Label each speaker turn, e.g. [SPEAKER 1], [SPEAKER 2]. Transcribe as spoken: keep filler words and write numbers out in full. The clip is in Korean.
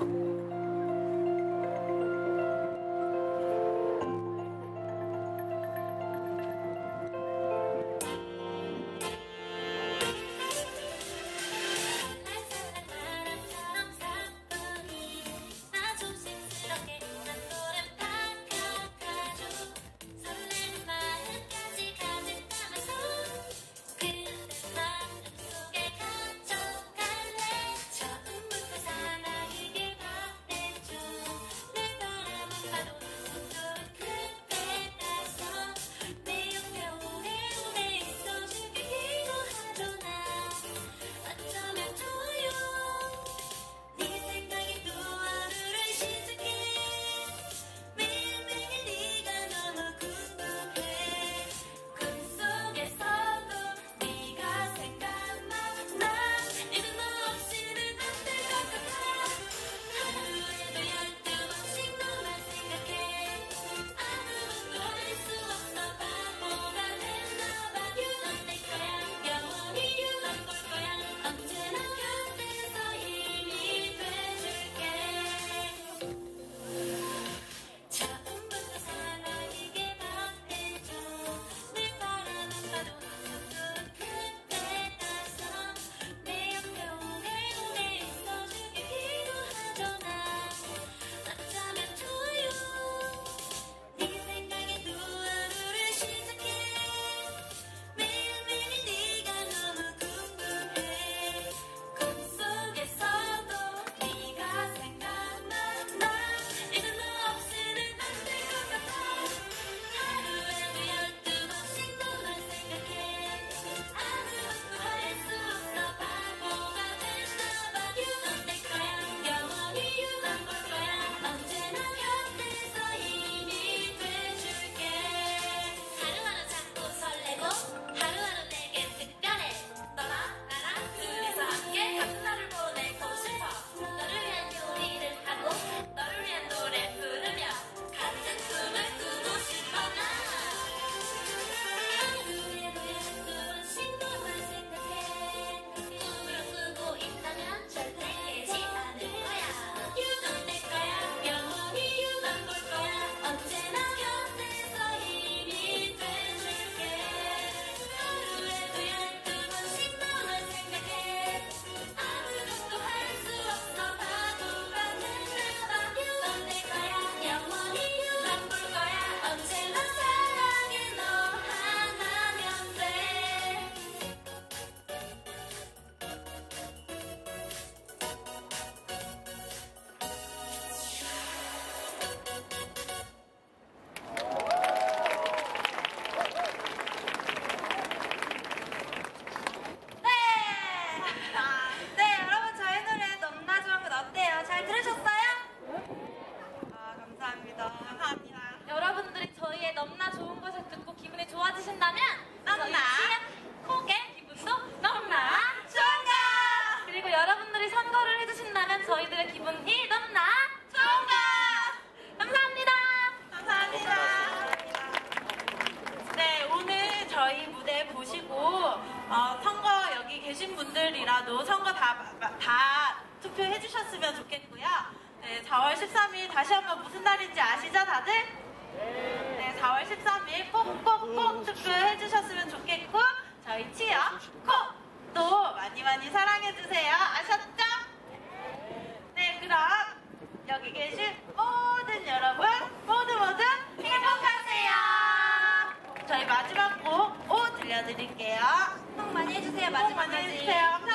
[SPEAKER 1] 넘나 좋은 것을 듣고 기분이 좋아지신다면 넘나 콕의 기분도 넘나 좋은가! 그리고 여러분들이 선거를 해주신다면 저희들의 기분이 넘나 좋은가! 감사합니다.
[SPEAKER 2] 감사합니다. 네, 오늘 저희 무대 보시고 어, 선거 여기 계신 분들이라도 선거 다, 다 투표해 주셨으면 좋겠고요. 네, 사월 십삼일 다시 한번 무슨 날인지 아시죠, 다들? 네, 사월 십삼일 꼭꼭꼭 투표해 주셨으면 좋겠고 저희 치어 콕도 많이 많이 사랑해 주세요. 아셨죠? 네, 그럼 여기 계신 모든 여러분 모두 모두 행복하세요. 저희 마지막 곡 오 들려드릴게요.
[SPEAKER 1] 꼭 많이 해주세요.
[SPEAKER 2] 꼭 많이
[SPEAKER 1] 마지막까지.
[SPEAKER 2] 해주세요.